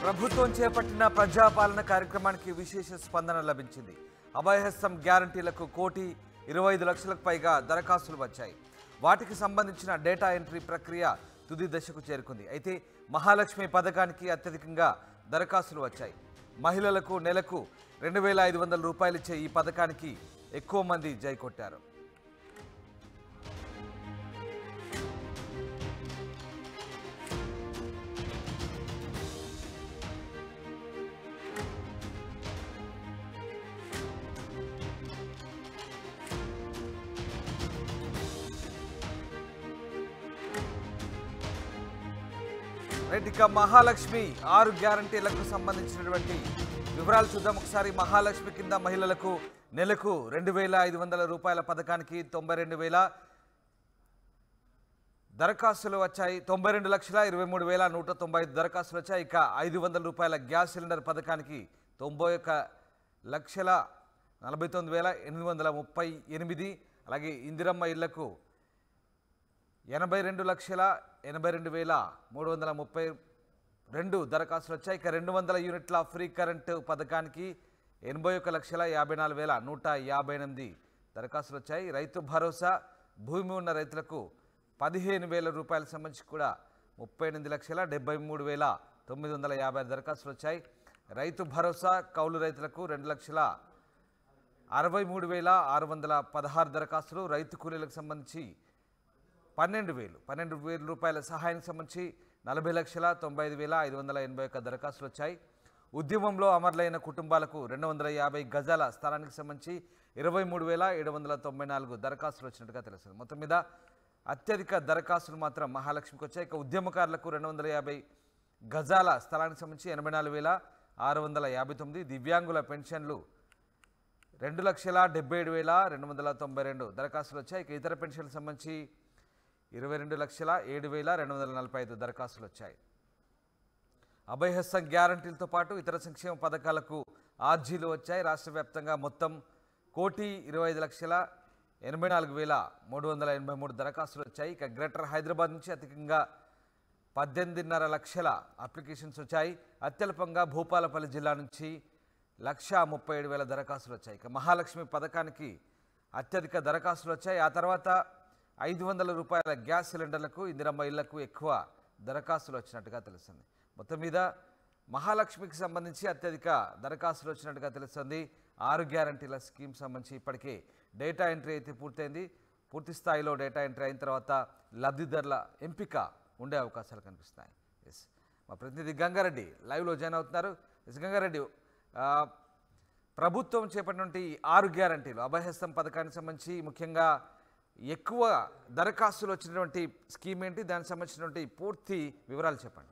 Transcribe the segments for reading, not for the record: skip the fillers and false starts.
ప్రభుత్వం చేపట్టిన ప్రజాపాలన కార్యక్రమానికి విశేష స్పందన లభించింది. అభయహస్తం గ్యారంటీలకు 1,25,00,000లకు పైగా దరఖాస్తులు వచ్చాయి. వాటికి సంబంధించిన డేటా ఎంట్రీ ప్రక్రియ తుది దశకు చేరుకుంది. అయితే మహాలక్ష్మి పథకానికి అత్యధికంగా దరఖాస్తులు వచ్చాయి. మహిళలకు నెలకు 2,500 రూపాయలు ఇచ్చే ఈ పథకానికి ఎక్కువ మంది జై కొట్టారు. ఇక మహాలక్ష్మి 6 గ్యారంటీలకు సంబంధించినటువంటి వివరాలు చూద్దాం. ఒకసారి మహాలక్ష్మి కింద మహిళలకు నెలకు 2,500 రూపాయల పథకానికి 92,000 దరఖాస్తులు వచ్చాయి. 92,23,195 దరఖాస్తులు వచ్చాయి. ఇక 500 రూపాయల గ్యాస్ సిలిండర్ పథకానికి 91,49,838, అలాగే ఇందిరమ్మ ఇళ్లకు 82,82,332 దరఖాస్తులు వచ్చాయి. ఇక 200 యూనిట్ల ఫ్రీ కరెంటు పథకానికి 81,54,158 దరఖాస్తులు వచ్చాయి. రైతు భరోసా భూమి ఉన్న రైతులకు 15,000 రూపాయలకు సంబంధించి కూడా 38,73,950 దరఖాస్తులు వచ్చాయి. రైతు భరోసా కౌలు రైతులకు 2,63,616 దరఖాస్తులు. రైతు కూలీలకు సంబంధించి 12,000 రూపాయల సహాయానికి సంబంధించి 40,95,581 దరఖాస్తులు వచ్చాయి. ఉద్యమంలో అమరులైన కుటుంబాలకు 250 గజాల స్థలానికి సంబంధించి 23,794 దరఖాస్తులు వచ్చినట్టుగా తెలుస్తుంది. మొత్తం మీద అత్యధిక దరఖాస్తులు మాత్రం మహాలక్ష్మికి వచ్చాయి. ఇక ఉద్యమకారులకు 250 గజాల స్థలానికి సంబంధించి 84,659, దివ్యాంగుల పెన్షన్లు 2,77,292 దరఖాస్తులు వచ్చాయి. ఇక ఇతర పెన్షన్లకు సంబంధించి 22,07,245 దరఖాస్తులు వచ్చాయి. అభయహస్తం గ్యారంటీలతో పాటు ఇతర సంక్షేమ పథకాలకు ఆర్జీలు వచ్చాయి. రాష్ట్ర వ్యాప్తంగా మొత్తం 1,20,84,383 దరఖాస్తులు వచ్చాయి. ఇక గ్రేటర్ హైదరాబాద్ నుంచి అధికంగా 18,5 లక్షల అప్లికేషన్స్ వచ్చాయి. అత్యల్పంగా భూపాలపల్లి జిల్లా నుంచి 1,37,000 దరఖాస్తులు వచ్చాయి. ఇక మహాలక్ష్మి పథకానికి అత్యధిక దరఖాస్తులు వచ్చాయి. ఆ తర్వాత 500 రూపాయల గ్యాస్ సిలిండర్లకు, ఇందిరమ్మ ఇళ్లకు ఎక్కువ దరఖాస్తులు వచ్చినట్టుగా తెలుస్తుంది. మొత్తం మీద మహాలక్ష్మికి సంబంధించి అత్యధిక దరఖాస్తులు వచ్చినట్టుగా తెలుస్తుంది. 6 గ్యారంటీల స్కీమ్ సంబంధించి ఇప్పటికే డేటా ఎంట్రీ అయితే పూర్తయింది. పూర్తి స్థాయిలో డేటా ఎంట్రీ అయిన తర్వాత లబ్ధిదారుల ఎంపిక ఉండే అవకాశాలు కనిపిస్తాయి. ఎస్, మా ప్రతినిధి గంగారెడ్డి లైవ్లో జాయిన్ అవుతున్నారు. ఎస్ గంగారెడ్డి, ప్రభుత్వం చేపట్టినటువంటి 6 గ్యారంటీలు అభయహస్తం పథకానికి సంబంధించి ముఖ్యంగా ఎక్కువ దరఖాస్తులు వచ్చినటువంటి స్కీమ్ ఏంటి, దానికి సంబంధించినటువంటి పూర్తి వివరాలు చెప్పండి.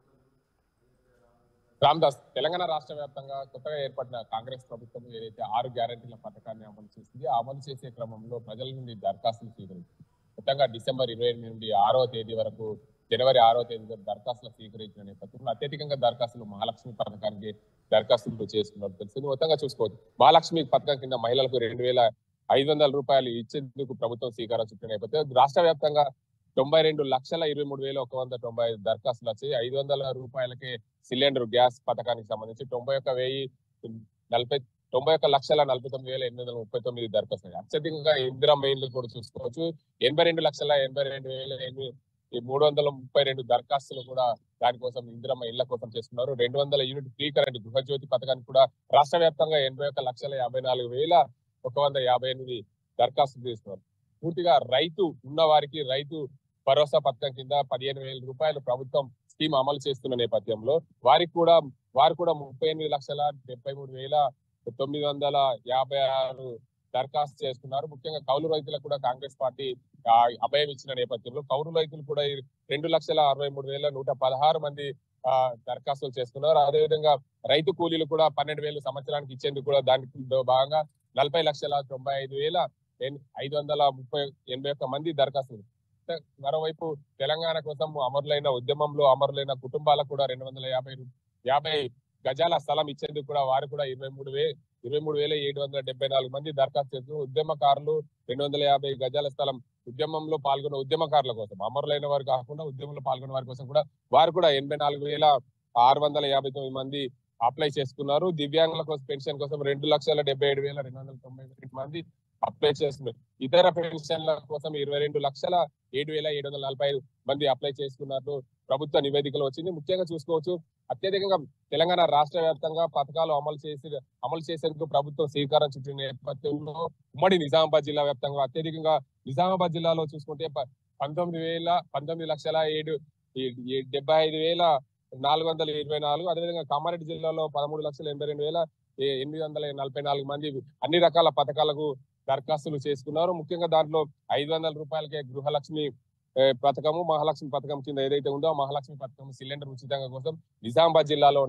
రామ్దాస్, తెలంగాణ రాష్ట్ర వ్యాప్తంగా కొత్తగా ఏర్పడిన కాంగ్రెస్ ప్రభుత్వం ఏదైతే 6 గ్యారంటీల పథకాన్ని అమలు చేసింది, అమలు చేసే క్రమంలో ప్రజల నుండి దరఖాస్తులు స్వీకరించింది. మొత్తంగా డిసెంబర్ 28 నుండి 6వ తేదీ వరకు జనవరి 6వ తేదీ దరఖాస్తులు స్వీకరించిన నేపథ్యంలో అత్యధికంగా దరఖాస్తులు మహాలక్ష్మి పథకానికి దరఖాస్తులు చేసుకున్నట్టు తెలిసింది. మొత్తంగా చూసుకోవచ్చు, మహాలక్ష్మి పథకం కింద మహిళలకు 2,500 రూపాయలు ఇచ్చేందుకు ప్రభుత్వం శ్రీకారం చుట్టిన నేపథ్యం రాష్ట్ర వ్యాప్తంగా 92,23,195 దరఖాస్తులు వచ్చాయి. 500 రూపాయలకే సిలిండర్ గ్యాస్ పథకానికి సంబంధించి 91,49,839 దరఖాస్తులు. అత్యధికంగా ఇందిరమ్మ ఇళ్లు కూడా చూసుకోవచ్చు, 82,82,332 దరఖాస్తులు కూడా దానికోసం ఇందిరమ్మ ఇళ్ల కోసం చేస్తున్నారు. 200 యూనిట్ ఫ్రీ కరెంట్ గృహజ్యోతి పథకానికి కూడా రాష్ట్ర వ్యాప్తంగా 81,54,158 దరఖాస్తులు చేస్తున్నారు. పూర్తిగా రైతు ఉన్న వారికి రైతు భరోసా పథకం కింద 15,000 రూపాయలు ప్రభుత్వం స్కీమ్ అమలు చేస్తున్న నేపథ్యంలో వారు కూడా 38,73,956 దరఖాస్తు చేస్తున్నారు. ముఖ్యంగా కౌలు రైతులకు కూడా కాంగ్రెస్ పార్టీ అభయం ఇచ్చిన నేపథ్యంలో కౌలు రైతులు కూడా 2,63,116 మంది దరఖాస్తులు చేస్తున్నారు. అదేవిధంగా రైతు కూలీలు కూడా 12,000 సంవత్సరానికి ఇచ్చేందుకు కూడా దాంట్లో భాగంగా 40,95,581 మంది దరఖాస్తులు. మరోవైపు తెలంగాణ కోసం ఉద్యమంలో అమరులైన కుటుంబాలకు కూడా 250 గజాల స్థలం ఇచ్చేందుకు కూడా వారు కూడా 23,774 మంది దరఖాస్తు చేస్తున్నారు. ఉద్యమకారులు 250 గజాల స్థలం ఉద్యమంలో పాల్గొన్న ఉద్యమకారుల కోసం, అమరులైన వారు కాకుండా ఉద్యమంలో పాల్గొన్న వారి కోసం కూడా వారు కూడా 659 మంది అప్లై చేసుకున్నారు. దివ్యాంగుల కోసం పెన్షన్ కోసం 2,77,292 మంది అప్లై చేస్తున్నారు. ఇతర పెన్షన్ల కోసం 22,07,745 మంది అప్లై చేసుకున్నట్లు ప్రభుత్వ నివేదికలో వచ్చింది. ముఖ్యంగా చూసుకోవచ్చు, అత్యధికంగా తెలంగాణ రాష్ట్ర వ్యాప్తంగా పథకాలు అమలు చేసేందుకు ప్రభుత్వం శ్రీకారం చుట్టిన నేపథ్యంలో ఉమ్మడి నిజామాబాద్ జిల్లా వ్యాప్తంగా అత్యధికంగా నిజామాబాద్ జిల్లాలో చూసుకుంటే 19,75,424, అదేవిధంగా కామారెడ్డి జిల్లాలో 13,82,844 మంది అన్ని రకాల పథకాలకు దరఖాస్తులు చేసుకున్నారు. ముఖ్యంగా దాంట్లో 500 రూపాయలకే గృహలక్ష్మి పథకము, మహాలక్ష్మి పథకం కింద ఏదైతే ఉందో ఆ మహాలక్ష్మి పథకం సిలిండర్ ఉచితంగా కోసం నిజామాబాద్ జిల్లాలో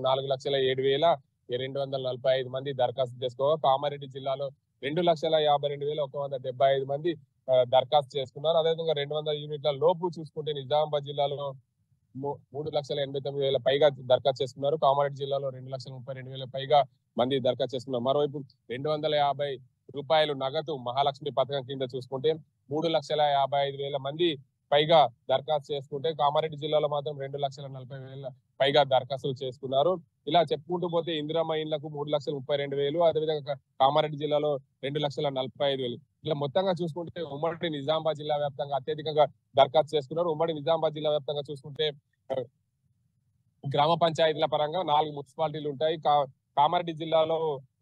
4,07,245 మంది దరఖాస్తు చేసుకోగా, కామారెడ్డి జిల్లాలో 2,52,175 మంది దరఖాస్తు చేసుకున్నారు. అదేవిధంగా 200 యూనిట్ల లోపు చూసుకుంటే నిజామాబాద్ జిల్లాలో 3,89,000 పైగా దరఖాస్తు చేసుకున్నారు. కామారెడ్డి జిల్లాలో 2,32,000 పైగా మంది దరఖాస్తు చేసుకున్నారు. మరోవైపు 250 రూపాయలు నగదు మహాలక్ష్మి పథకం కింద చూసుకుంటే 3,55,000 మంది పైగా దరఖాస్తు చేసుకుంటే, కామారెడ్డి జిల్లాలో మాత్రం 2,40,000 పైగా దరఖాస్తులు చేసుకున్నారు. ఇలా చెప్పుకుంటూ పోతే ఇందిరమ్మ ఇండ్లకు 3,32,000, అదేవిధంగా కామారెడ్డి జిల్లాలో 2,45,000. ఇలా మొత్తంగా చూసుకుంటే ఉమ్మడి నిజామాబాద్ జిల్లా వ్యాప్తంగా అత్యధికంగా దరఖాస్తు చేసుకున్నారు. ఉమ్మడి నిజామాబాద్ జిల్లా వ్యాప్తంగా చూసుకుంటే గ్రామ పంచాయతీల పరంగా 4 మున్సిపాలిటీలు ఉంటాయి. కామారెడ్డి జిల్లాలో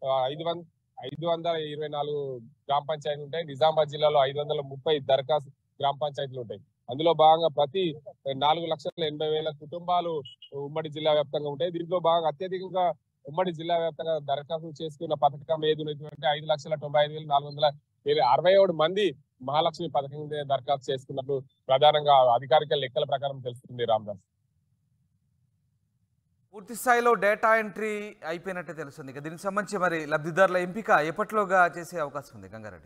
524 గ్రామ పంచాయతీలు ఉంటాయి. నిజామాబాద్ జిల్లాలో 530 దరఖాస్తు గ్రామ పంచాయతీలు ఉంటాయి. అందులో భాగంగా ప్రతి 4,80,000 కుటుంబాలు ఉమ్మడి జిల్లా వ్యాప్తంగా ఉంటాయి. దీంట్లో భాగంగా అత్యధికంగా ఉమ్మడి జిల్లా వ్యాప్తంగా దరఖాస్తు చేసుకున్న పథకం ఏది ఉన్నటువంటి 5,95,467 మంది మహాలక్ష్మి పథకం కింద దరఖాస్తు చేసుకున్నట్లు ప్రధానంగా అధికారిక లెక్కల ప్రకారం తెలుస్తుంది. రామదాస్, పూర్తి స్థాయిలో డేటా ఎంట్రీ అయిపోయినట్టే తెలుస్తుంది. ఇక దీనికి సంబంధించి మరి లబ్ధిదారుల ఎంపిక ఎప్పట్లోగా చేసే అవకాశం ఉంది గంగారెడ్డి?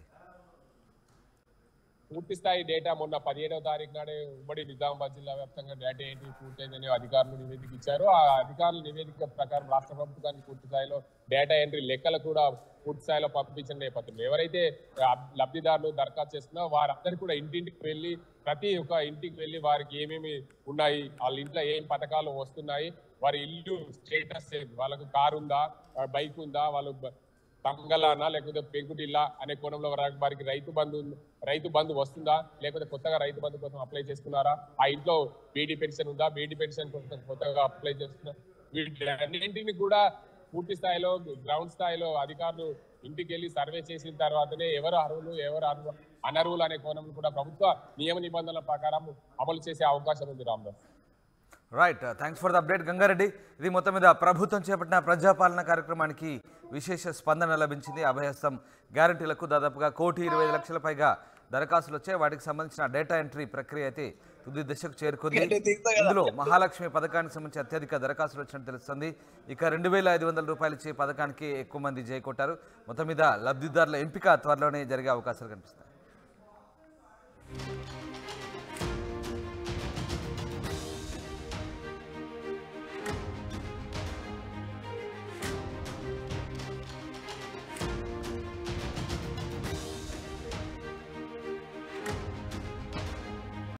పూర్తి స్థాయి డేటా మొన్న 17వ తారీఖు నాడే ఉమ్మడి నిజామాబాద్ జిల్లా వ్యాప్తంగా డేటా ఎంట్రీ పూర్తయిందని అధికారులు నివేదిక ఇచ్చారు. ఆ అధికారుల నివేదిక ప్రకారం రాష్ట్ర ప్రభుత్వానికి పూర్తి స్థాయిలో డేటా ఎంట్రీ లెక్కలు కూడా పూర్తి స్థాయిలో పంపించిన నేపథ్యంలో ఎవరైతే లబ్ధిదారులు దరఖాస్తు చేస్తున్నారో వారందరూ కూడా ఇంటింటికి వెళ్ళి ప్రతి ఒక్క ఇంటికి వెళ్ళి వారికి ఏమేమి ఉన్నాయి, వాళ్ళ ఇంట్లో ఏం పథకాలు వస్తున్నాయి, వారి ఇల్లు స్టేటస్, వాళ్ళకు కారు ఉందా, బైక్ ఉందా, వాళ్ళు తంగలానా లేకపోతే పెంకుటిల్లా అనే కోణంలో వారికి రైతు బంధు వస్తుందా, లేకపోతే కొత్తగా రైతు బంధు కోసం అప్లై చేసుకున్నారా, ఆ ఇంట్లో బీడీ పెన్షన్ ఉందా, బీడీ పెన్షన్ కోసం కొత్తగా అప్లై చేస్తున్నారు, వీటన్నింటిని కూడా పూర్తి స్థాయిలో గ్రౌండ్ స్థాయిలో అధికారులు ఇంటికి వెళ్ళి సర్వే చేసిన తర్వాతనే ఎవరు అర్హులు ఎవరు అనర్హులు అనే కోణంలో కూడా ప్రభుత్వ నియమ నిబంధనల ప్రకారం అమలు చేసే అవకాశం ఉంది. Ramadas, right, thanks for the update Gangareddy. ఇది మొత్తం మీద ప్రభుత్వం చేపట్టిన ప్రజాపాలన కార్యక్రమానికి విశేష స్పందన లభించింది. అభయహస్తం గ్యారంటీలకు దాదాపుగా 1,20,00,000 పైగా దరఖాస్తులు వచ్చాయి. వాటికి సంబంధించిన డేటా ఎంట్రీ ప్రక్రియ అయితే తుది దశకు చేరుకుంది. ఇందులో మహాలక్ష్మి పథకానికి సంబంధించి అత్యధిక దరఖాస్తులు వచ్చినట్టు తెలుస్తుంది. ఇక 2,500 రూపాయలు ఇచ్చే పథకానికి ఎక్కువ మంది జై కొట్టారు. మొత్తం మీద లబ్ధిదారుల ఎంపిక త్వరలోనే జరిగే అవకాశాలు కనిపిస్తాయి.